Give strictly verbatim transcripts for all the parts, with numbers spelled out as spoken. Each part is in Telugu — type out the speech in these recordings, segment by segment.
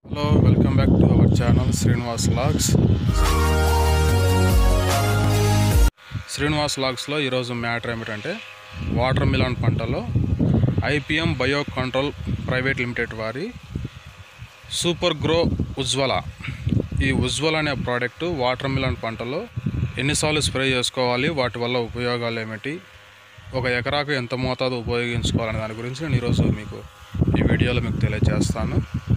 Hello welcome back to our channel Srinivas logs Srinivas లాగ్స్లో ఈరోజు మ్యాటర్ ఏమిటంటే వాటర్ మిలన్ పంటలో IPM bio control private limited వారి సూపర్ గ్రో ఉజ్వల ఈ ఉజ్వల అనే ప్రోడక్ట్ వాటర్ మిలన్ పంటలో ఎన్నిసార్లు స్ప్రే చేసుకోవాలి, వాటి వల్ల ఉపయోగాలు ఏమిటి, ఒక ఎకరాకు ఎంత మోతాదు ఉపయోగించుకోవాలనే దాని గురించి నేను ఈరోజు మీకు ఈ వీడియోలో మీకు తెలియజేస్తాను.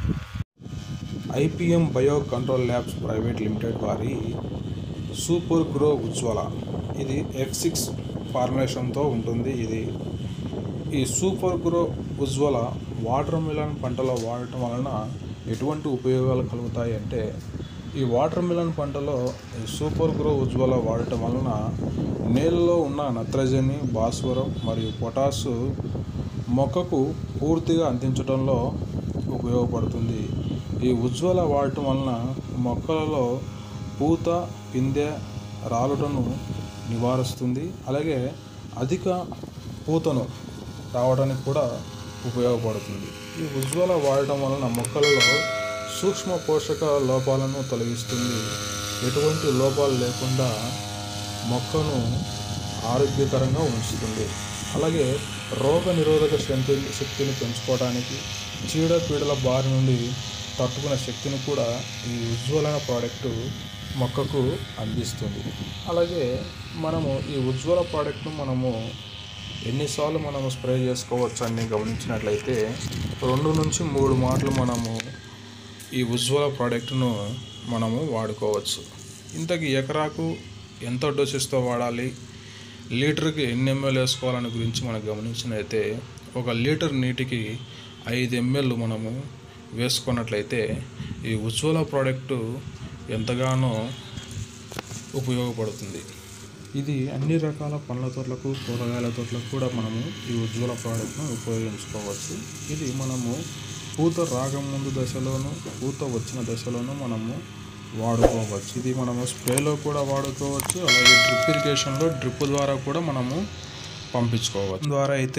IPM bio control labs private limited వారి సూపర్ గ్రో ఉజ్వల ఇది ఎఫ్ సిక్స్ ఫార్ములేషన్తో ఉంటుంది. ఇది ఈ super grow Ujwala watermelon పంటలో వాడటం వలన ఎటువంటి ఉపయోగాలు కలుగుతాయి అంటే, ఈ వాటర్ మిలన్ పంటలో సూపర్ గ్రో ఉజ్వల వాడటం వలన నేలలో ఉన్న నత్రజని, భాస్వరం మరియు పొటాసు మొక్కకు పూర్తిగా అందించడంలో ఉపయోగపడుతుంది. ఈ ఉజ్వల వాడటం వలన మొక్కలలో పూత, పిందె రాలుటను నివారిస్తుంది. అలాగే అధిక పూతను రావడానికి కూడా ఉపయోగపడుతుంది. ఈ ఉజ్వల వాడటం వలన మొక్కలలో సూక్ష్మ పోషక లోపాలను తొలగిస్తుంది. ఎటువంటి లోపాలు లేకుండా మొక్కను ఆరోగ్యకరంగా ఉంచుతుంది. అలాగే రోగ నిరోధక శక్తి శక్తిని పెంచుకోవడానికి, చీడపీడల బారి నుండి తట్టుకునే శక్తిని కూడా ఈ ఉజ్వల ప్రోడక్టు మొక్కకు అందిస్తుంది. అలాగే మనము ఈ ఉజ్వల ప్రోడక్ట్ను మనము ఎన్నిసార్లు మనము స్ప్రే చేసుకోవచ్చు అని గమనించినట్లయితే, రెండు నుంచి మూడు మాటలు మనము ఈ ఉజ్వల ప్రోడక్ట్ను మనము వాడుకోవచ్చు. ఇంతకీ ఎకరాకు ఎంత డోసెస్తో వాడాలి, లీటర్కి ఎన్ని ఎంఎల్ వేసుకోవాలని గురించి మనం గమనించినట్లయితే, ఒక లీటర్ నీటికి ఐదు ఎంఎల్ మనము వేసుకున్నట్లయితే ఈ ఉజ్వల ప్రోడక్టు ఎంతగానో ఉపయోగపడుతుంది. ఇది అన్ని రకాల పండ్ల తోటలకు, కూరగాయల తోటలకు కూడా మనము ఈ ఉజ్వల ప్రోడక్ట్ను ఉపయోగించుకోవచ్చు. ఇది మనము పూత రాకముందు దశలోను, పూత వచ్చిన దశలోను మనము వాడుకోవచ్చు. ఇది మనము స్ప్రేలో కూడా వాడుకోవచ్చు. అలాగే డ్రిప్ ఇరిగేషన్లో డ్రిప్ ద్వారా కూడా మనము పంపించుకోవచ్చు. ద్వారా అయితే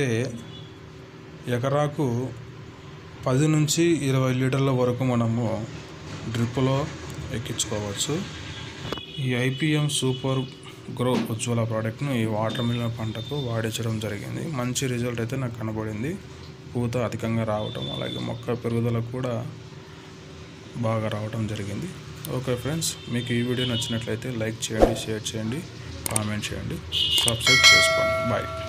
ఎకరాకు పది నుంచి ఇరవై లీటర్ల వరకు మనము డ్రిప్లో ఎక్కించుకోవచ్చు. ఈ ఐపీఎం సూపర్ గ్రో ఉజ్వల ప్రోడక్ట్ను ఈ వాటర్ మిలన్ పంటకు వాడించడం జరిగింది. మంచి రిజల్ట్ అయితే నాకు కనబడింది. పూత అధికంగా రావటం, అలాగే మొక్క పెరుగుదల కూడా బాగా రావటం జరిగింది. ఓకే ఫ్రెండ్స్, మీకు ఈ వీడియో నచ్చినట్లయితే లైక్ చేయండి, షేర్ చేయండి, కామెంట్ చేయండి, సబ్స్క్రైబ్ చేసుకోండి. బాయ్.